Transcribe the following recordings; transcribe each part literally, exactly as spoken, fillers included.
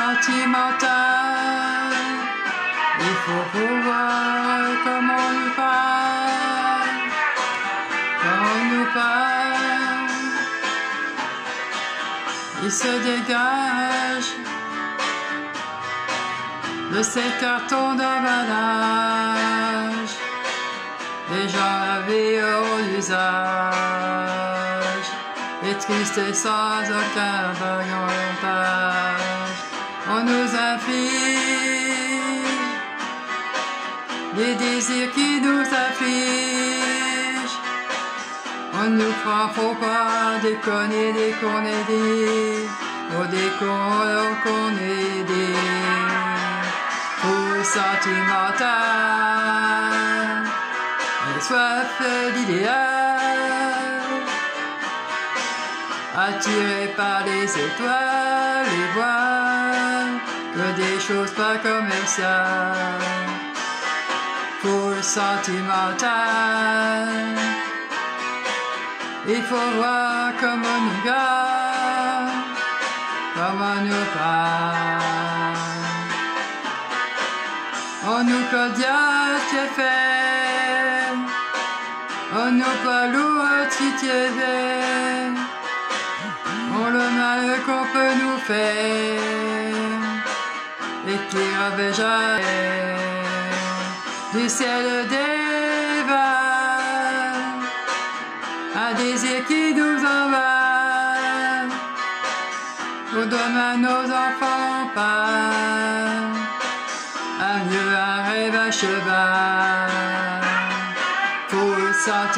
sentimentale. Il faut voir comme on nous parle, comme on nous parle. Il se dégage de ces cartons d'emballage, des gens lavés au usage, et tristes et sans aucun bagage. On nous inflige les désirs qui nous affligent. On nous prend, faut pas déconner, déconner, des, oh déconner, qu'on est des fous sentimentales, et soif d'idéal, attirés par les étoiles, les voiles, que des choses pas commerciales. Foule sentimentale, il faut voir comment nous garde, comment nous parle. On nous codia, tu es fait, on nous parle si tu es fait. On le mal qu'on peut nous faire, et qui avait jamais du ciel des vagues, un désir qui nous envahit, on donne à nos enfants pas, un mieux un rêve à cheval. Foule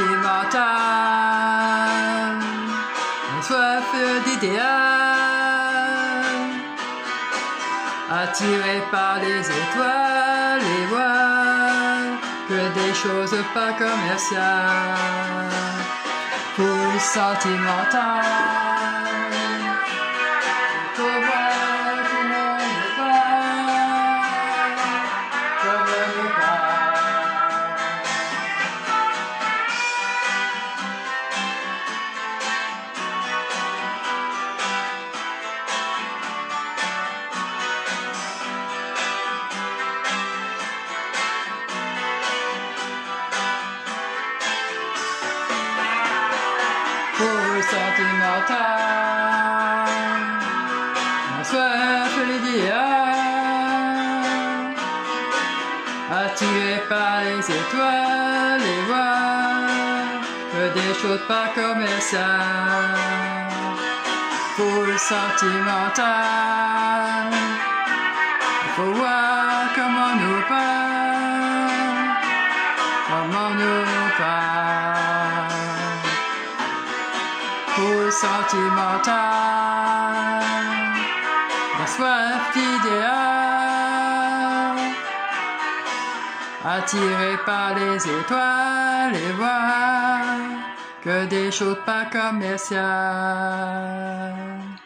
sentimentale, soif d'idéal, attiré par les étoiles, les voiles, que des choses pas commerciales. Foule sentimentale, faut voir comment on nous parle, comme on nous parle. Foule sentimentale, la soif l'idéal, attiré par les étoiles, les voiles, que des choses pas commerciales. Foule sentimentale, il faut voir comment nous parle, comment nous parle. Foule sentimentale, la soif d'idéal, attiré par les étoiles, les voiles, que des choses pas commerciales.